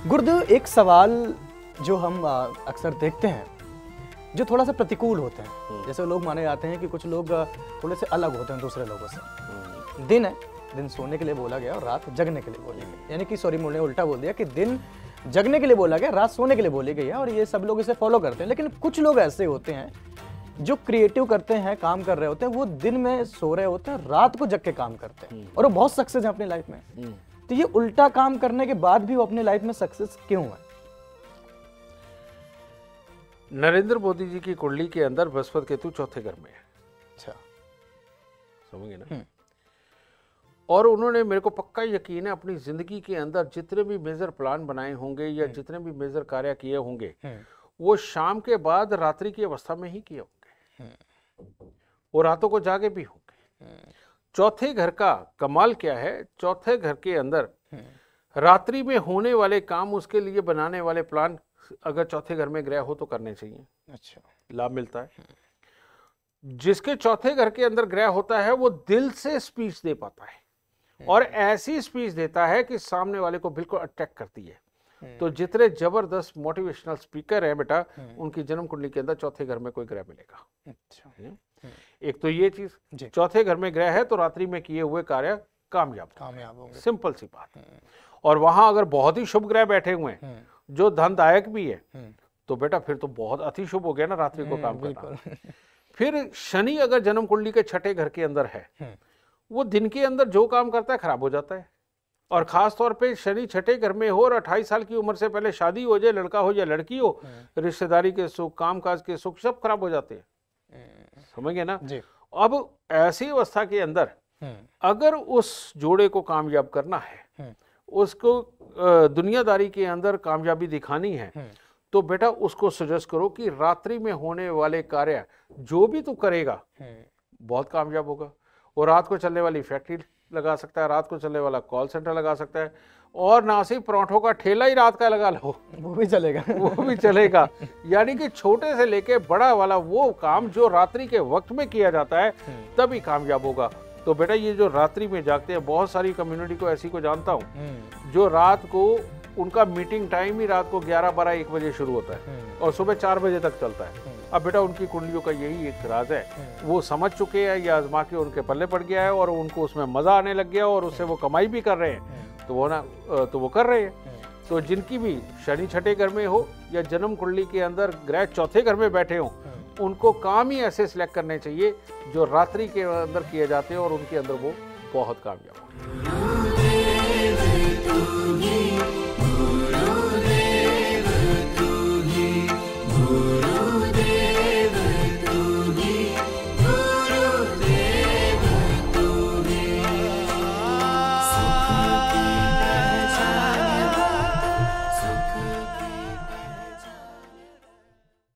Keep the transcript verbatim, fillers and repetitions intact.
गुरुदेव, एक सवाल जो हम आ, अक्सर देखते हैं जो थोड़ा सा प्रतिकूल होते हैं, जैसे लोग माने जाते हैं कि कुछ लोग थोड़े से अलग होते हैं दूसरे लोगों से। दिन है, दिन सोने के लिए बोला गया और रात जगने के लिए बोली गई, यानी कि सॉरी मुझे उल्टा बोल दिया कि दिन जगने के लिए बोला गया, रात सोने के लिए बोली गई है, और ये सब लोग इसे फॉलो करते हैं। लेकिन कुछ लोग ऐसे होते हैं जो क्रिएटिव करते हैं, काम कर रहे होते हैं, वो दिन में सो रहे होते हैं, रात को जग के काम करते हैं और वो बहुत सक्सेस है अपनी लाइफ में। तो ये उल्टा काम करने के बाद भी वो अपनी लाइफ में सक्सेस क्यों है? नरेंद्र मोदी जी की कुंडली के अंदर बृहस्पति केतु चौथे घर में है। अच्छा, समझिए ना। और उन्होंने, मेरे को पक्का यकीन है, अपनी जिंदगी के अंदर जितने भी मेजर प्लान बनाए होंगे या जितने भी मेजर कार्य किए होंगे वो शाम के बाद रात्रि की अवस्था में ही किए होंगे और रातों को जागे भी होंगे। चौथे घर का कमाल क्या है, चौथे घर के अंदर रात्रि में होने वाले काम, उसके लिए बनाने वाले प्लान अगर चौथे घर में ग्रह हो तो करने चाहिए। अच्छा, लाभ मिलता है। जिसके चौथे घर के अंदर ग्रह होता है वो दिल से स्पीच दे पाता है और ऐसी स्पीच देता है कि सामने वाले को बिल्कुल अट्रैक्ट करती है। तो जितने जबरदस्त मोटिवेशनल स्पीकर हैं बेटा, उनकी जन्म कुंडली के अंदर चौथे घर में कोई ग्रह मिलेगा। अच्छा, एक तो ये चीज, चौथे घर में ग्रह है तो रात्रि में किए हुए कार्य कामयाब कामयाब होंगे, सिंपल सी बात। और वहां अगर बहुत ही शुभ ग्रह बैठे हुए हैं जो धनदायक भी है तो बेटा फिर तो बहुत अति शुभ हो गया ना रात्रि को काम करना। फिर शनि अगर जन्म कुंडली के छठे घर के अंदर है, वो दिन के अंदर जो काम करता है खराब हो जाता है। और खास तौर पे शनि छठे घर में हो और अट्ठाईस साल की उम्र से पहले शादी हो जाए, लड़का हो या लड़की हो, रिश्तेदारी के सुख, कामकाज के सुख सब खराब हो जाते हैं। समझ गए ना जी। अब ऐसी अवस्था के अंदर अगर उस जोड़े को कामयाब करना है, उसको दुनियादारी के अंदर कामयाबी दिखानी है, तो बेटा उसको सजेस्ट करो कि रात्रि में होने वाले कार्य जो भी तू करेगा बहुत कामयाब होगा। और रात को चलने वाली फैक्ट्री लगा सकता है, रात को चलने वाला कॉल सेंटर लगा सकता है, और ना सिर्फ पराठों का ठेला ही रात का लगा लो, वो भी चलेगा वो भी चलेगा। यानी कि छोटे से लेके बड़ा वाला वो काम जो रात्रि के वक्त में किया जाता है तभी कामयाब होगा। तो बेटा ये जो रात्रि में जागते हैं, बहुत सारी कम्युनिटी को ऐसी को जानता हूँ जो रात को, उनका मीटिंग टाइम ही रात को ग्यारह बारह एक बजे शुरू होता है और सुबह चार बजे तक चलता है। अब बेटा उनकी कुंडलियों का यही एक राज है, वो समझ चुके हैं, या आजमा के उनके पल्ले पड़ गया है और उनको उसमें मजा आने लग गया और उससे वो कमाई भी कर रहे हैं, तो वो ना तो वो कर रहे हैं। तो जिनकी भी शनि छठे घर में हो या जन्म कुंडली के अंदर ग्रह चौथे घर में बैठे हों, उनको काम ही ऐसे सिलेक्ट करने चाहिए जो रात्रि के अंदर किए जाते हैं और उनके अंदर वो बहुत कामयाब हो।